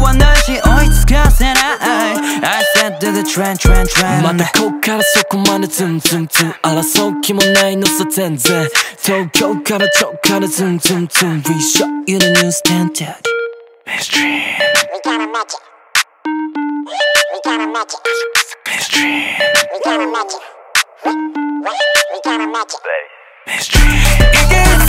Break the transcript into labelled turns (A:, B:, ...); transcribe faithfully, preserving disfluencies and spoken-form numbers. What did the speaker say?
A: はなし追いつかせない I said to the trend trend trend
B: まだこっからそこまでツンツンツン争う気もないのさ全然東京から直からツンツンツン We show you the new standard Mainstream
C: We gotta match it We gotta match it
B: Mainstream
C: We gotta match it We gotta match it
B: Mainstream